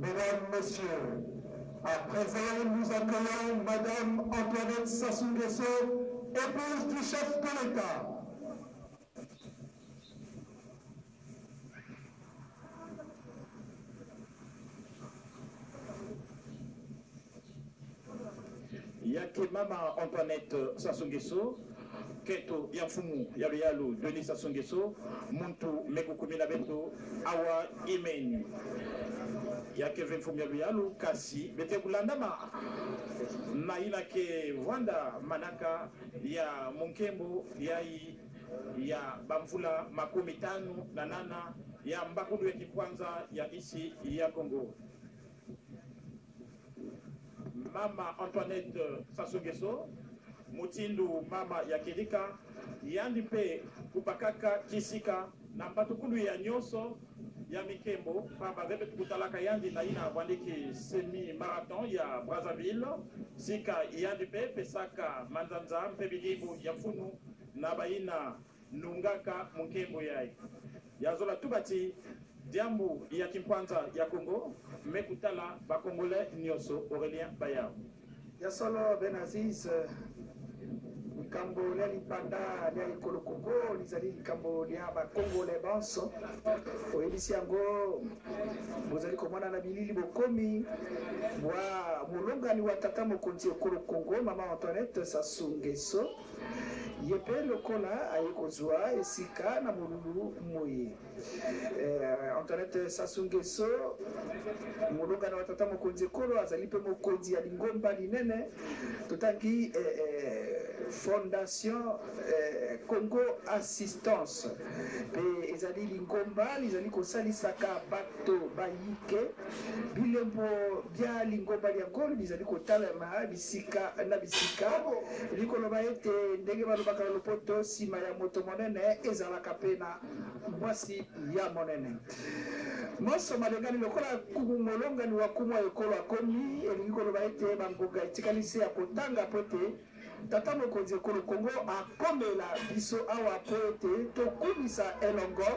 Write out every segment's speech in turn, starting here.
Mesdames, Messieurs, à présent, nous accueillons Madame Antoinette Sassou Nguesso, épouse du chef de l'État. Yake Mama Antoinette Sassou Nguesso, Keto Yafumu Yalu Denis Sassou Nguesso, Muntu Mekukumina Beto, Awa Imeni. Yake Venfum Yalu Kasi, Bete Bulandama, Naila Ke Wanda Manaka, Ya Munkembo, Yai, Ya Bamfula Makomitanu, Nanana, Ya Mbakudu ya Kwanza, Ya isi, Ya Congo. Mama Antoinette Sassou Nguesso, Mutindu Mama Yakilika, Yandipe Kupakaka Kisika, Nambatukundu ya Nyoso, ya Mikembo, Papa Vebe Kutalaka Yandi Naina Wandiki Semi Marathon ya Brazzaville, Sika Yandipe, Pesaka Manzanza, Mpebidibu Yafunu, Nabaina Nungaka Munkembo Yai. Yazola Tubati, Diambu ya Kimpanza ya Congo, Mekutala Bakongole Nyoso Aurélien Bayard. Yasolo Benaziz Likambo lia lipanda lia likolo Congo lizali likambo lia bakongole banso oyebisi yango bozali komona na bilili bokomi bwa molongani wa tata mokonzi ekolo Congo Mama Antoinette Sassou Nguesso yepe lokola ayekozwa esika na molulu moye Antoinette Sassou Nguesso molongani wa tata mokonzi ekolo azali pe mokonzi ya lingomba linene totangi Fondation Congo Assistance pe ezali lingomba lizali kosalisaka bato bayike bilembo bya lingomba lyangolo lizali kotalama bisika na bisika likoloba ete ndenge balobaka lopoto sima ya moto monene ezalaka pe na mwasi ya monene moso malengani lokola kumolongani wa kumwa ekolo akomi elingi koloba ete bangoga etikalisi ya kotanga pote tata mokonzi ekolo Congo akomela biso awa po ete tokumisa elongo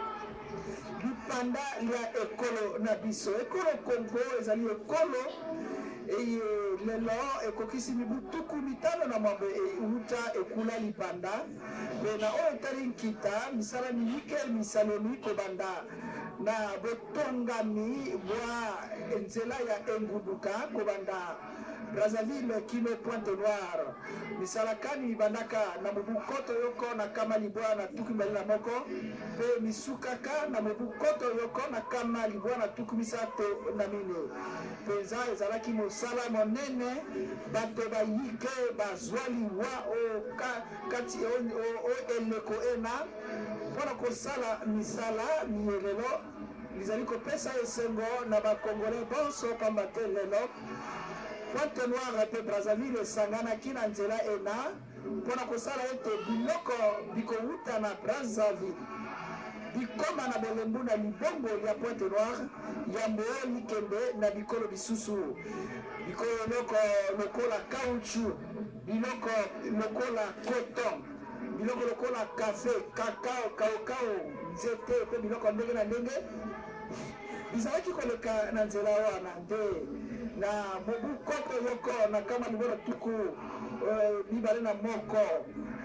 lipanda lia ekolo na biso ekolo Congo ezali ekolo eye lelo ekokisi mibutuku mitano na mwambe euta ekula lipanda pe na oyo etali nkita misala minike misaloni kobanda na botongami bwa nzela ya enguduka kobanda Brazzaville kino Pointe Noire misalakani bandaka na mobukoto yoko na kama libwa na tuku mbali na moko pe misukaka na mobukoto yoko na kama libwa na tuku misato na mine penza ezalaki mosala monene bato bayike bazwali wa o kati o eleko ena mpona kosala misala miyelelo lizali kopesa esengo na bakongole bonso pamba te lelo Pointe Noire pe Brazzaville sangana kina nzela ena mpona kosala ete biloko bikouta na Brazzaville bikoma na belembu na libongo ya Pointe Noire yambo likembe na bikolo bisusu bikolo lokola caoutchouc biloko lokola coton biloko lokola café kakao nzete pe biloko ndenge na ndenge bizalaki koleka na nzela wana nde na mobukoto yoko na kama libora tuku mibale na moko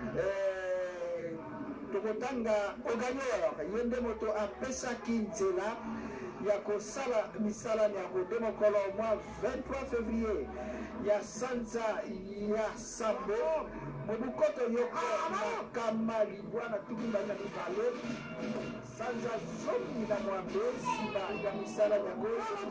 tokotanga ogagneur yende moto apesaki nzela ya kosala misala yango de mokolo mwa 23 février ya sanza ya sambo mobukoto yoko na kama libwana tuku mbali na mibale sanza zomi na mwambe sima ya misala yango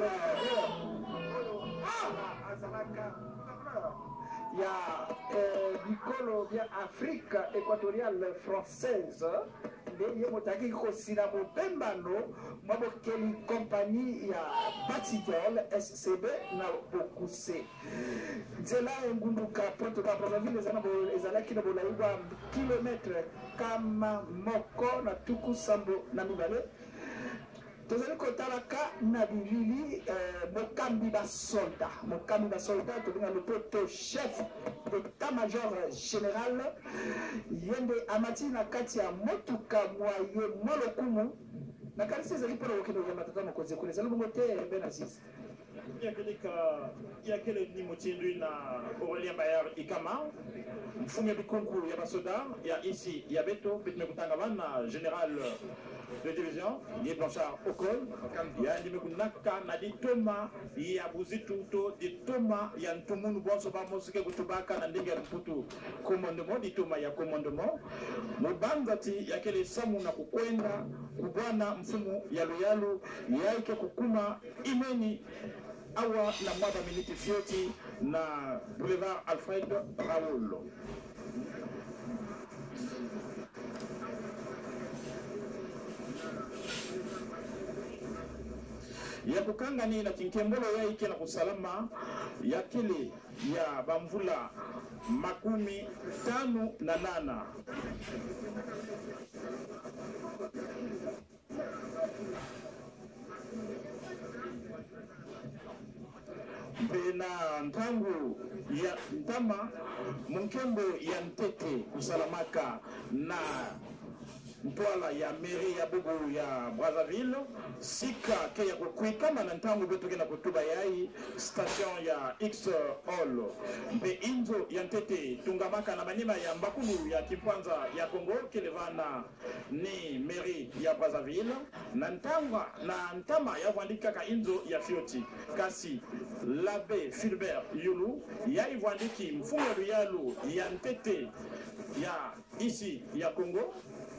azalaka ya bikolo bya Afrique équatoriale française nde ye motaki kosila mopembano mwa bokeli kompani ya Batidol SCB na Bokuse nzela engunduka Pointe Brazzaville ezalaki na bolayi bwa kilometre kama moko na tuku sambo na mibale tozali kotalaka na bilili mokambi basolda tobenga lopoto chef d'état-major général yende amati na kati ya motuka mwaye molokumu na kanisi ezali mpona kokende kokamba tata mokonzi ekolo ezali bongo te Benaziz yakele ni mutindwi na Aurelien Bayard Ikama mfumu ya bikunku ya basoda ya isi ya beto tumekutanga bana general de division ni Blanchard Okol ya nimekunaka na ditoma ya buzitu to ditoma ya ntumunu bonso ba mosike kutubaka na ndenge ya mputu commandement ditoma ya commandement mubangati yakele samu na kukwenda kubwana mfumu ya loyalu yaike kukuma imeni awa na mwaba miniti fioti na Boulevard Alfred Raoul. Ya kukanga ni na kinkembolo ya ike na kusalama ya kile ya bamvula 58. Bena ntangu ya ntama munkembo ya ntete kusalamaka na ntwala ya mairie ya bubu ya Brazzaville sika ke ya kukwikama na ntangu betu kena kutuba yai station ya X Hall mbe inzo ya ntete tungamaka na manima ya mbakulu ya Kimpwanza ya Congo kelevana ni mairie ya Brazzaville na ntama ya vandika ka inzo ya fioti kasi l'abbé Philbert Yulu ya ivandiki mfungo yalu ya ntete ya isi ya Congo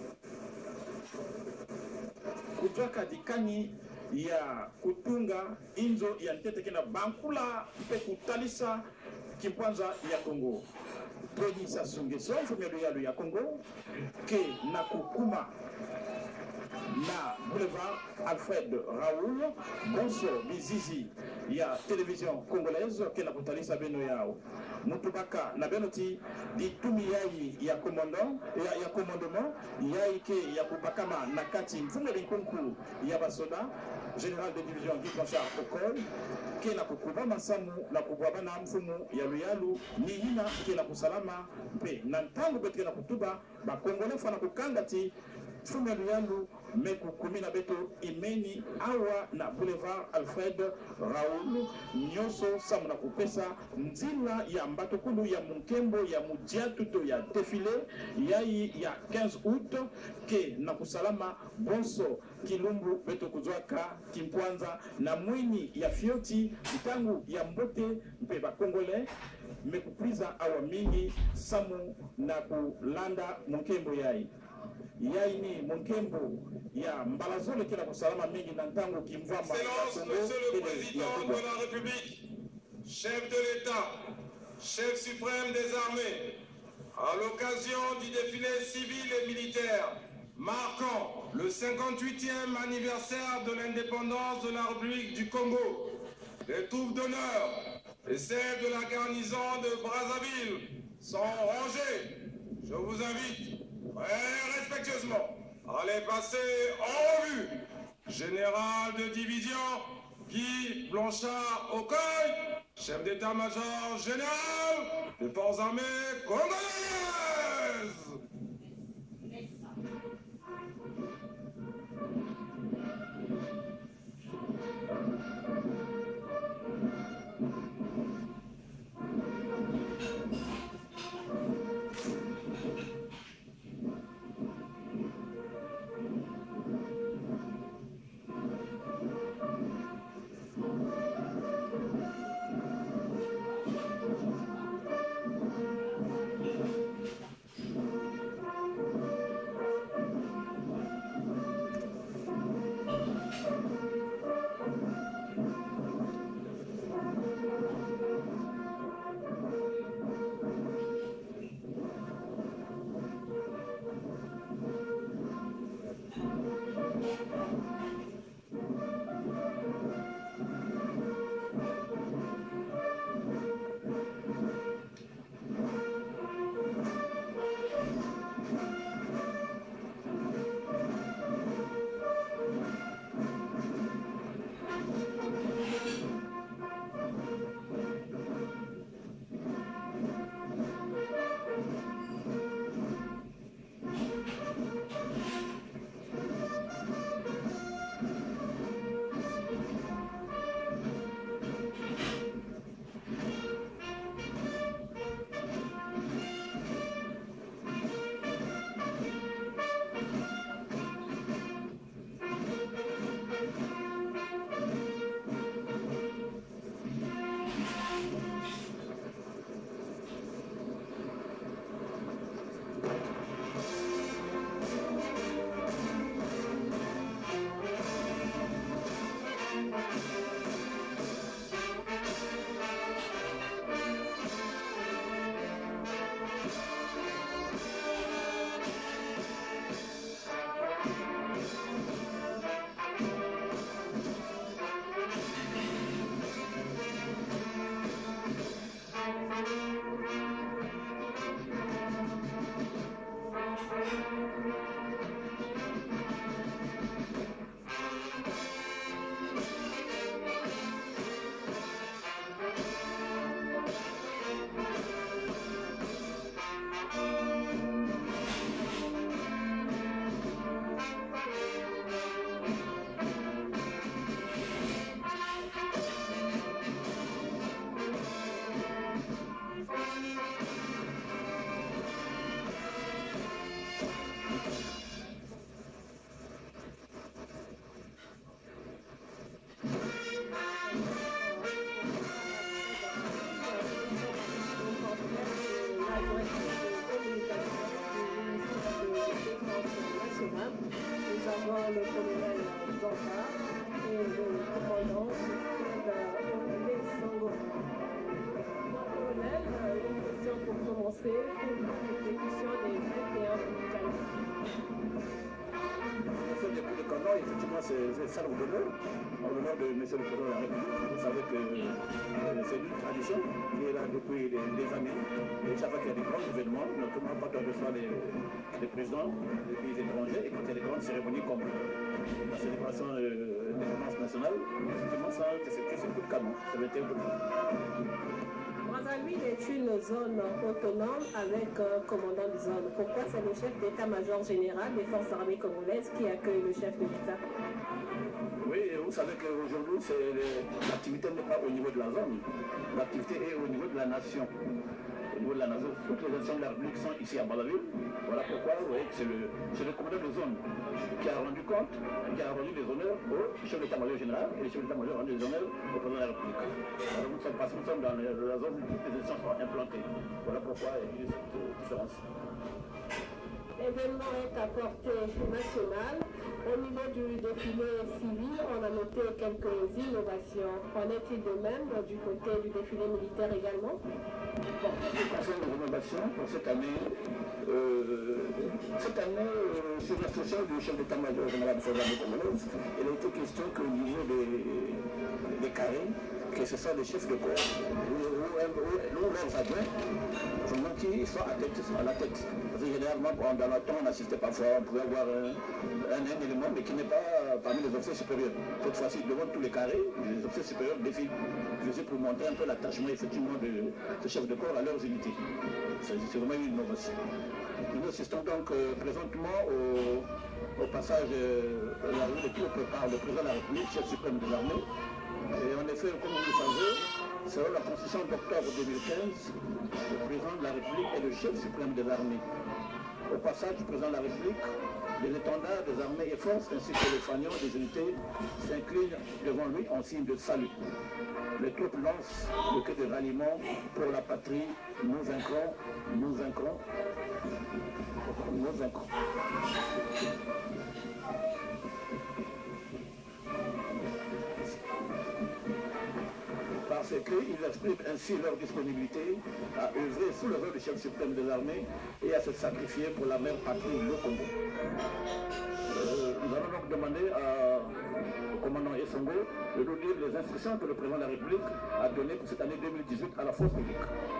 kujwaka dikani ya kutunga inzo ya ntete kena bankula mpe kutalisa Kimpwanza ya Congo Tony Sassou Nguesso mfumu yalu ya Congo ke na kukuma na Boulevard Alfred Raoul bonso bizizi ya télévision congolaise ke na kutalisa beno yao mutubaka na benoti ditumi yai ya commandant ya commandement yai ke ya kubakama na kati mfumu linkunku ya basoda général de division Guy Blanchard Okol ke na kukuba masamu na kubwabana mfumu ya luyalu ni hina ke na kusalama mpe na ntango betu ke na kutuba bakongole fana kukangati mfumu ya luyalu meku kumina beto imeni awa na Boulevard Alfred Raoul nyoso samu na kupesa nzila ya mbatukulu ya munkembo ya mujiatuto ya défilé yai ya 15 août ke na kusalama bonso kilumbu beto kuzwaka Kimpwanza na mwini ya fioti mtangu ya mbote mpe bakongole mekupriza awa mingi samu na kulanda munkembo yai yaini munkembo ya mbalazole kila kusalama mingi na ntango kimvamba. Excellence, Monsieur le Président de la République, chef de l'État, chef suprême des armées, à l'occasion du défilé civil et militaire marquant le 58e anniversaire de l'indépendance de la République du Congo, les troupes d'honneur et celles de la garnison de Brazzaville sont rangées. Je vous invite très respectueusement à les passer en revue. Général de division Guy Blanchard Okol, chef d'état-major général des forces armées congolaises. c'est ça l'honneur, en l'honneur de M. le Président de la République. Vous savez que c'est une tradition qui est là depuis des années. Et chaque fois qu'il y a des grands événements, notamment quand on reçoit les présidents des pays étrangers et quand il y a des grandes cérémonies comme la célébration de l'indépendance nationale, effectivement, ça, c'est coup de canon. Ça va être un peu de Brazzaville est une zone autonome avec un commandant de zone. Pourquoi c'est le chef d'état-major général des forces armées congolaises qui accueille le chef de l'État? Oui, vous savez qu'aujourd'hui, l'activité n'est pas au niveau de la zone. L'activité est au niveau de la nation. Au niveau de la nation, toutes les nations de la République sont ici à Brazzaville. Voilà pourquoi vous voyez que c'est le commandant de zone qui a rendu compte, qui a rendu les honneurs au chef d'état-major général et le chef d'état-major a rendu les honneurs au président de la République. Alors nous sommes dans la zone où toutes les nations sont implantées. Voilà pourquoi il y a cette différence. L'événement est à portée nationale. Au niveau du défilé civil, on a noté quelques innovations. En est-il de même du côté du défilé militaire également? Bon, en ce qui concerne les innovations, pour cette année, sur l'instruction du chef d'état-major général des forces armées congolaises, il a été question qu'au niveau des carrés, que ce soit des chefs de corps ou leurs adjoints, qui sont à la tête. Parce que généralement, dans le temps, on assistait parfois, on pouvait avoir un élément, mais qui n'est pas parmi les officiers supérieurs. Cette fois-ci, devant tous les carrés, les officiers supérieurs défilent pour montrer un peu l'attachement effectivement de ce chef de corps à leurs unités. C'est vraiment une innovation. Nous assistons donc présentement au passage de la rue de qui prépare le président de la République, chef suprême des armées. Et en effet, comme vous le savez, selon la Constitution d'octobre 2015, le président de la République est le chef suprême des armées. Au passage du président de la République, les étendards des armées et forces ainsi que les fanions des unités s'inclinent devant lui en signe de salut. Les troupes lancent le cri de ralliement pour la patrie. Nous vaincrons, nous vaincrons, nous vaincrons. Parce qu'ils expriment ainsi leur disponibilité à œuvrer sous le rôle du chef suprême des armées et à se sacrifier pour la mère patrie, le Congo. Nous allons donc demander au commandant Essongo de nous dire les instructions que le président de la République a données pour cette année 2018 à la force publique.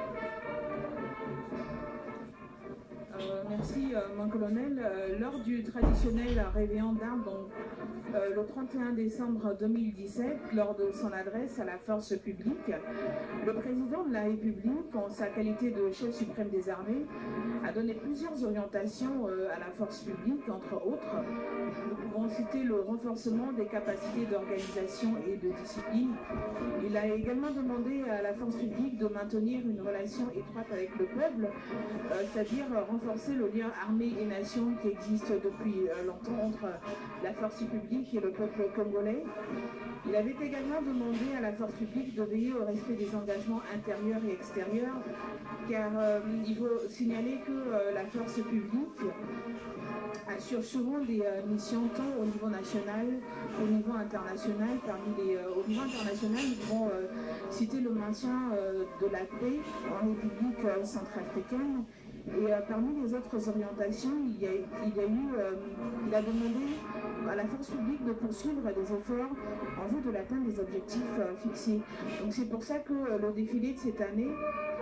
Merci, mon colonel. Lors du traditionnel réveillon d'armes, le 31 décembre 2017, lors de son adresse à la force publique, le président de la République, en sa qualité de chef suprême des armées, a donné plusieurs orientations à la force publique, entre autres. Nous pouvons citer le renforcement des capacités d'organisation et de discipline. Il a également demandé à la force publique de maintenir une relation étroite avec le peuple, c'est-à-dire renforcer le lien armée et nation qui existe depuis longtemps entre la force publique et le peuple congolais. Il avait également demandé à la force publique de veiller au respect des engagements intérieurs et extérieurs, car il faut signaler que la force publique assure souvent des missions tant au niveau national qu'au niveau international. Au niveau international, nous pouvons citer le maintien de la paix en République centrafricaine. Et parmi les autres orientations, il a demandé à la force publique de poursuivre les efforts en vue de l'atteinte des objectifs fixés. Donc c'est pour ça que le défilé de cette année